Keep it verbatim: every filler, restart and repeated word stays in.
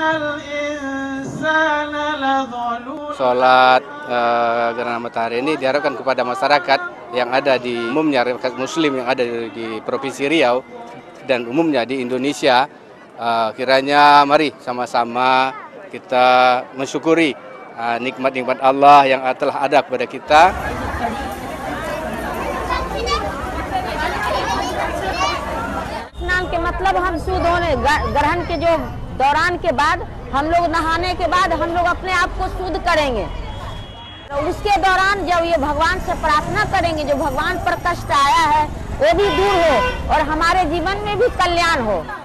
Sholat uh, gerhana matahari ini diharapkan kepada masyarakat yang ada di umumnya, masyarakat Muslim yang ada di, di Provinsi Riau dan umumnya di Indonesia, uh, kiranya mari sama-sama kita mensyukuri nikmat-nikmat uh, Allah yang telah ada kepada kita. स्नान के मतलब हम शुद्ध होने, ग्रहण के जो दौरान के बाद हम लोग नहाने के बाद हम लोग अपने आप को शुद्ध करेंगे। तो उसके दौरान जब ये भगवान से प्रार्थना करेंगे, जो भगवान पर कष्ट आया है वो भी दूर हो और हमारे जीवन में भी कल्याण हो।